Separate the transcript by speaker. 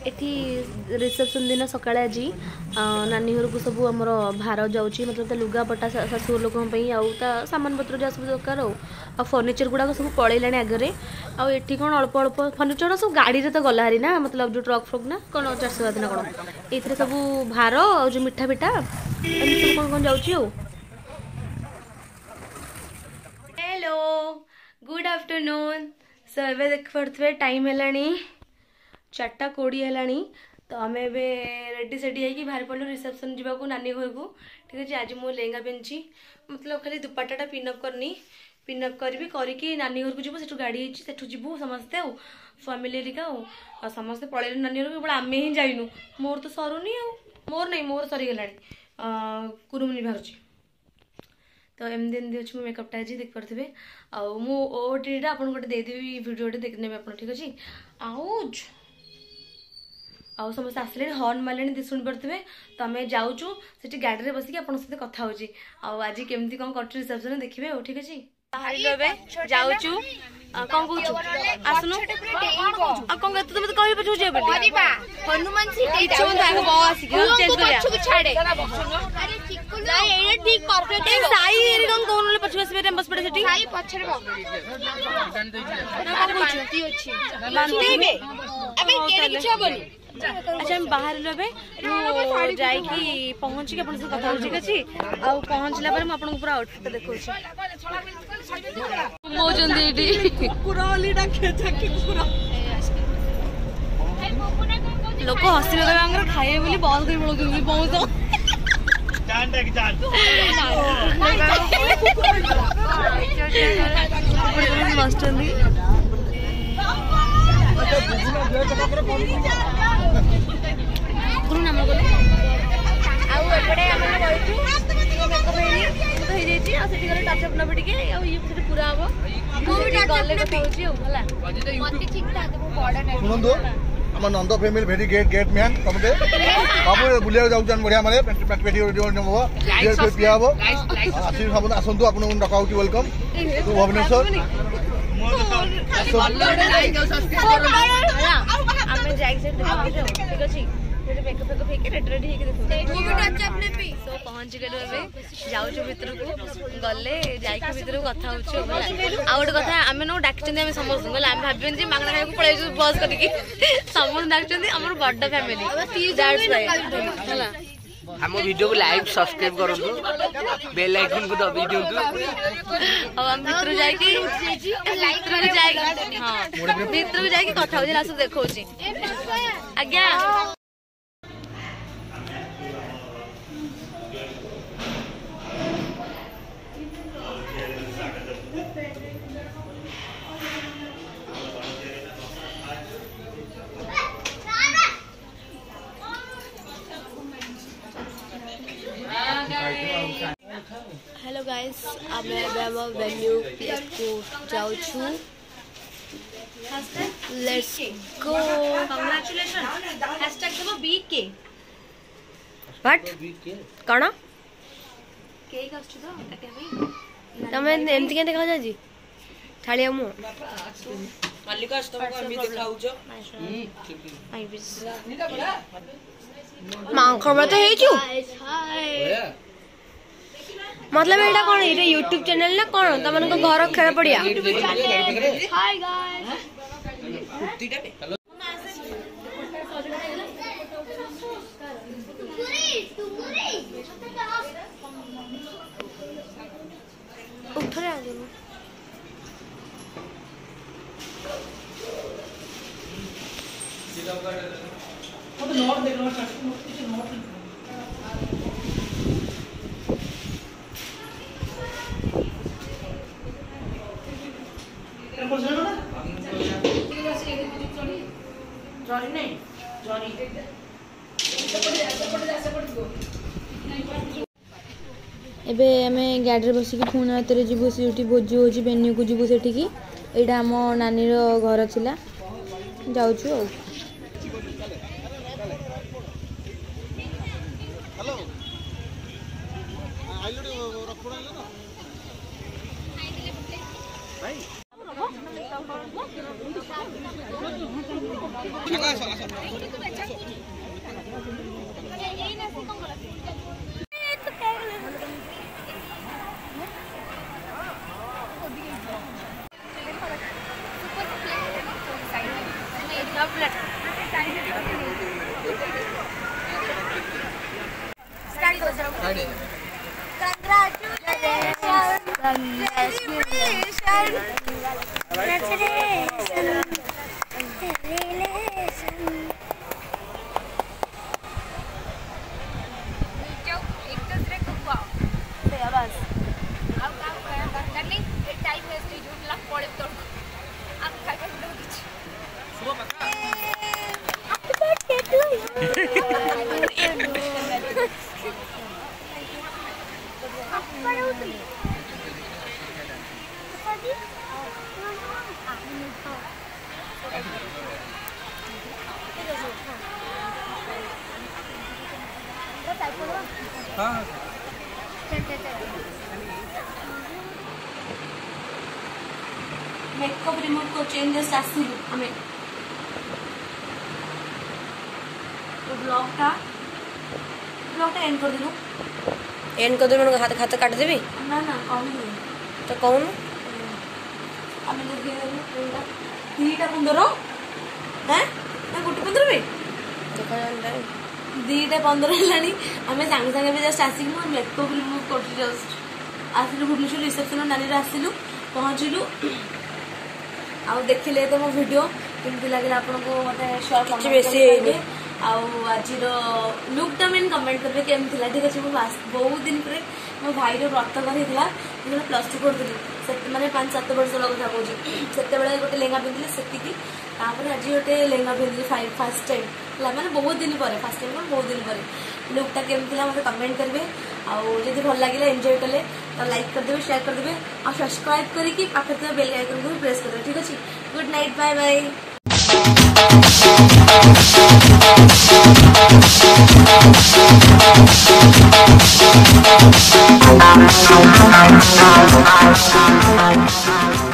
Speaker 1: एठी रिसेप्शन दिन सकाळे आज नानी घर को सब आमर भार जाऊँगी मतलब लुगापटा शाशुर लोक सामान पत्र जहाँ सब दरकार आ फर्निचर गुड़ाक सब पलैलानी आगे आठी कौन अल्प अल्प फर्निचर सब गाड़ी तो गला हारी ना मतलब जो ट्रक फ्रक ना कौन 400 ना कौन ये सब भार आ जो मिठा पिठा सब कौन कौन जाऊँ। Hello good afternoon. सो ए देख पारे टाइम है 4:20 है तो आम ए रेडी सेडी होगी बाहर पड़ो रिसेप्शन जावाक नानी घर को। ठीक है आज मो लेहंगा पिन्ची मतलब खाली दुपट्टा पिनअप करनी पिनअप करी करके नानी घर को जीव से गाड़ी से जीवु समस्ते फैमिली रिका समस्ते पलैलु नानी घर केवल आम ही जाइनु मोर तो सरुनी मोर नहीं मोर सरीगला कुरुमनी बाहर तो एमती एमती अच्छे मो मेकअपटा आज देख पारे ओटीटा आपको गोटे देदेवी भिडियोटे देखने आप। ठीक अच्छे आउ समस्त आसले हर्न मारे शुणी पारे तो आम जाऊँ से गाड़ी में बसिक आप कथा आज केमती कौन कर रिसेप्शन देखिए। ठीक अच्छे बाहर जाऊँ कौन कहूँ आसनु कौन तुम कह पचुचे हनुमान अच्छा हम बाहर जाइए पहुँची कथा हो। ठीक अच्छे आ पहुँचला मुझे पूरा आउटफिट देखो लोक हसी खाए बोली बस कर पड़ोगी बहुत
Speaker 2: आम नंद फैमिली भेरी गेट गेट मैन समझे बाबू बुलिया जाऊँ बढ़िया मारे पेटी पिया हम आसी सब आसतु आपको डका वेलकम टू भुवनेश्वर। ठीक अच्छे पहुँची गलु जाऊँ भितर को गले भितर कथा हो गोटे कथा आम न डाक समस्त आम भाव मागणा खाया पलैस बस करके समस्त डाक आम बड़ फैमिली
Speaker 3: हम वीडियो को लाइक सब्सक्राइब करूँ बेल आइकन को दबी दिंतु
Speaker 1: हम भीतर जाके कथा हो लास्ट देखो आज्ञा। हेलो गाइस आम वेन्यू को जाऊँ लेट्स गो कांग्रेचुलेशन हैशटैग देबो बीके व्हाट कोन केक आछो तो काटे भाई तमे एमती के देखा जाजी थालिया मु मालिक अस्तम को हम देखाउ छ आई बिस मांखर तो हे छु मतलब एटा कौन ये यूट्यूब चैनल ना कौन तमन को घर खेल पड़िया। हाय गाइस उठरे आ गयो तो नोट देख लो नोट एबे आमे गाड़ी में बसिक पुणी हाथ जीवु से भोजी हो वेन्यू को जीवु से यहाँ आम नानी घर थिला जाऊँ मेकअप रिमूव को चेंजेस आसिलु हमें तो ब्लॉग टा एंड कर दिलु
Speaker 2: एंड कर दे हाथ हाथ काट देबी
Speaker 1: ना ना कौन
Speaker 2: तो कौन
Speaker 1: हमें लगे दीटा 15 हैं ना गुट 15 में
Speaker 2: देखा जाए
Speaker 1: दीटा 15 हेलानी हमें सांगे सांगे भी जस्ट आसिक मो मेकअप रिमूव कर जस्ट आसिलु भुवनेश्वर रिसेप्शन नानी रे आसिलु पहुंचिलु आ देखिले तो मो वीडियो केमती लागला आपन को मते शॉर्ट
Speaker 2: किछि बेसी हेनी
Speaker 1: आज लुक टा मेन कमेंट करबे केमती ला ठीक अछि मो बहुत दिन पर मो भाई रो व्रत करितला मैं +2 करदिली सेत माने 5-7 वर्ष लग था कोजी सेते बेले गोटे लेंगा पिंदिले सेति की तापर आज गोटे लेंगा पिंदिली फर्स्ट टाइम ला माने बहुत दिन पर फर्स्ट टाइम बहुत दिन पर लुक टा केमती ला मते कमेंट करबे आ जदि भल लागिला एन्जॉय करले तो लाइक कर देबे शेयर कर देबे और सब्सक्राइब करी की पाखे तो बेल आइकन को प्रेस कर देबे ठीक अछि गुड नाइट बाय बाय